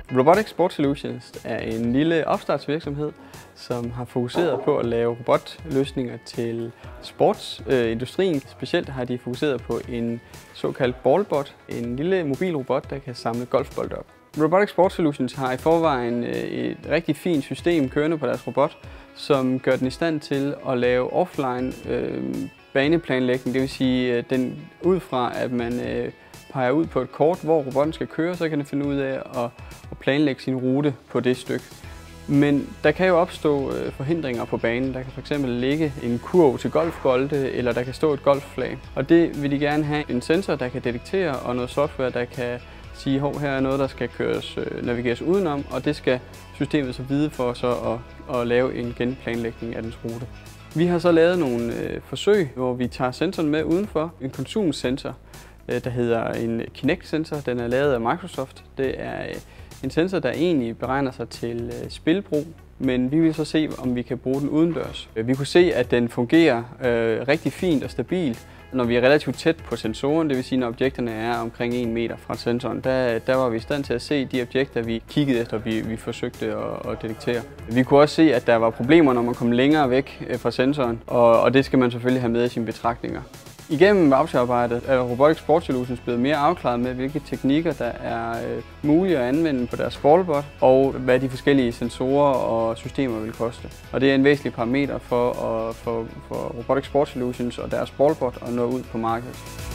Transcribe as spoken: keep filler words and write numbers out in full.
Robotic Sport Solutions er en lille opstartsvirksomhed, som har fokuseret på at lave robotløsninger til sportsindustrien. Øh, Specielt har de fokuseret på en såkaldt BallBot, en lille mobil robot, der kan samle golfbolde op. Robotic Sport Solutions har i forvejen et rigtig fint system kørende på deres robot, som gør den i stand til at lave offline øh, baneplanlægning. Det vil sige, den ud fra at man øh, peger ud på et kort, hvor robotten skal køre, så kan den finde ud af at, at planlægge sin rute på det stykke. Men der kan jo opstå øh, forhindringer på banen. Der kan fx ligge en kurv til golfbolde, eller der kan stå et golfflag. Og det vil de gerne have en sensor, der kan detektere, og noget software, der kan sige, hov, her er noget, der skal køres, øh, navigeres udenom, og det skal systemet så vide for så at, at lave en genplanlægning af dens rute. Vi har så lavet nogle øh, forsøg, hvor vi tager sensoren med udenfor. En konsumsensor, øh, der hedder en Kinect-sensor. Den er lavet af Microsoft. Det er øh, en sensor, der egentlig beregner sig til øh, spilbrug, men vi vil så se, om vi kan bruge den udendørs. Vi kunne se, at den fungerer øh, rigtig fint og stabilt, når vi er relativt tæt på sensoren, det vil sige, når objekterne er omkring en meter fra sensoren. Der, der var vi i stand til at se de objekter, vi kiggede efter, vi, vi forsøgte at, at detektere. Vi kunne også se, at der var problemer, når man kom længere væk fra sensoren, og, og det skal man selvfølgelig have med i sine betragtninger. Igennem voucherarbejdet er Robotic Sport Solutions blevet mere afklaret med, hvilke teknikker der er øh, mulige at anvende på deres BallBot, og hvad de forskellige sensorer og systemer vil koste. Og det er en væsentlig parameter for, at, for, for Robotic Sport Solutions og deres BallBot at nå ud på markedet.